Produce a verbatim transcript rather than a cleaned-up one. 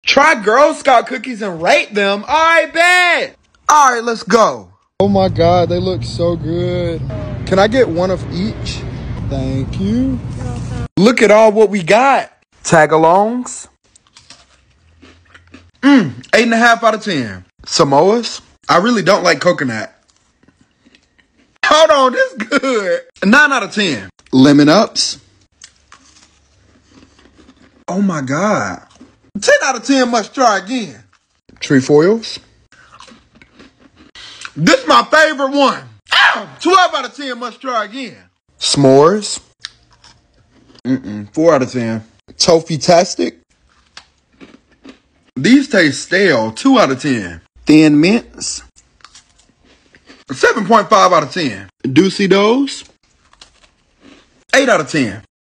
Try Girl Scout cookies and rate them. All right, bet. All right, let's go. Oh my God, they look so good. Can I get one of each? Thank you. Look at all what we got. Tagalongs. Mmm, eight and a half out of ten. Samoas. I really don't like coconut. Hold on, this good. Nine out of ten. Lemon ups. Oh my God. ten out of ten, must try again. Trefoils. This is my favorite one. Ow! twelve out of ten, must try again. S'mores. Mm-mm, four out of ten. Toffee-tastic. These taste stale, two out of ten. Thin mints. seven point five out of ten. Doocy Doughs. eight out of ten.